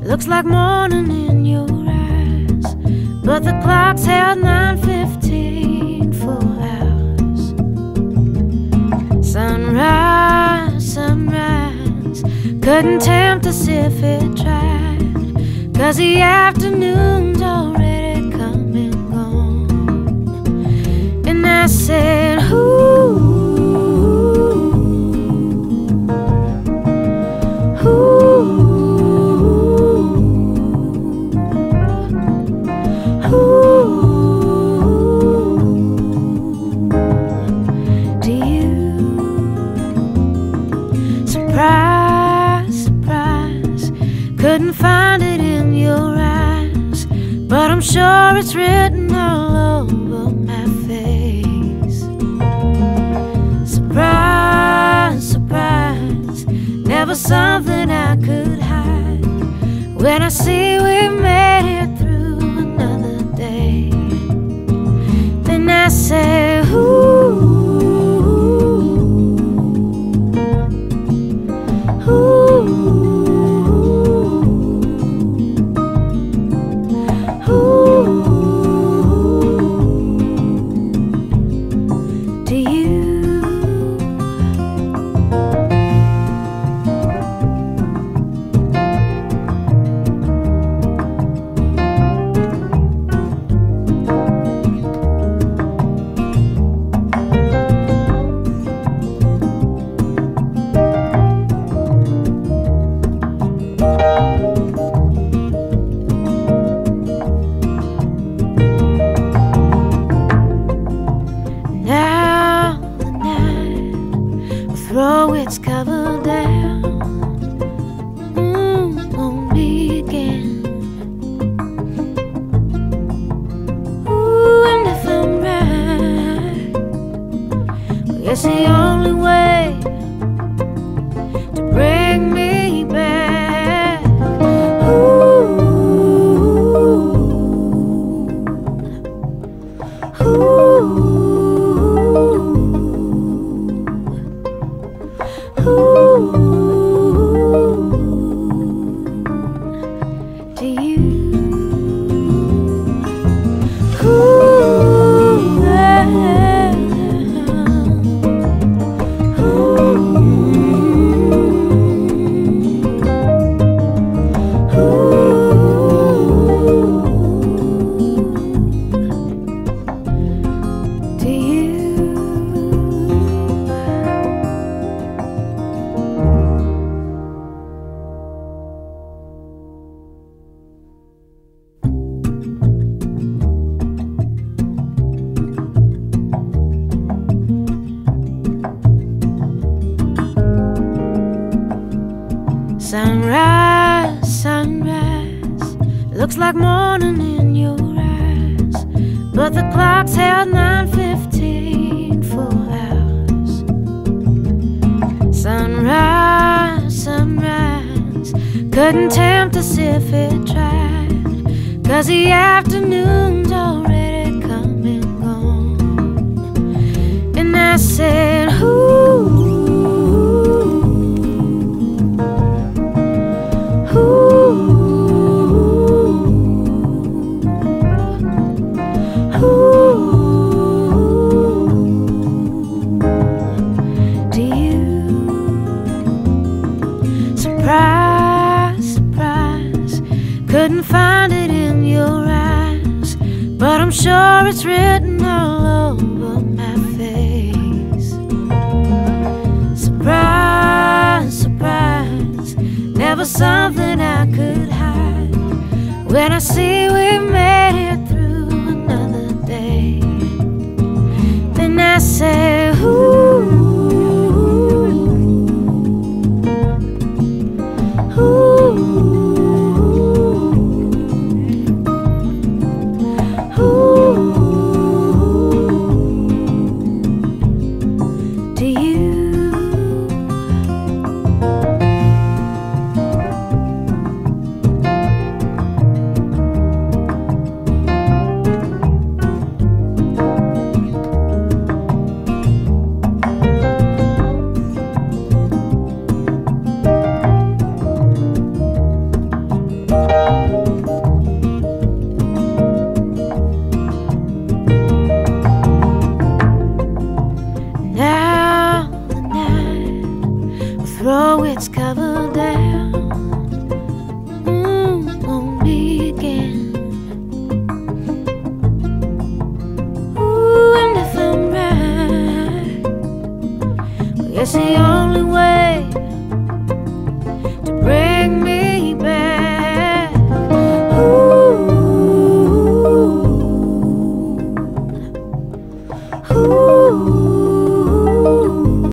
Looks like morning in your eyes, but the clock's held 9:15 for hours. Sunrise, sunrise, couldn't tempt us if it tried, 'cause the afternoon's already come and gone. And I said, ooh, couldn't find it in your eyes, but I'm sure it's written all over my face. Surprise, surprise, never something I could hide. When I see we made it through another day, then I say, ooh, throw its cover down on me again. Ooh, and if I'm right, well, it's the only way to bring me back. Ooh, ooh. To you, sunrise, sunrise, looks like morning in your eyes, but the clock's held 9:15 for hours. Sunrise, sunrise, couldn't tempt us if it tried, 'cause the afternoon's already come and gone. And I said, ooh, surprise, surprise, couldn't find it in your eyes, but I'm sure it's written all over my face. Surprise, surprise, never something I could hide. When I see we made it through another day, then I say, ooh, throw its cover down on me again. Ooh, and if I'm right, well, it's the only way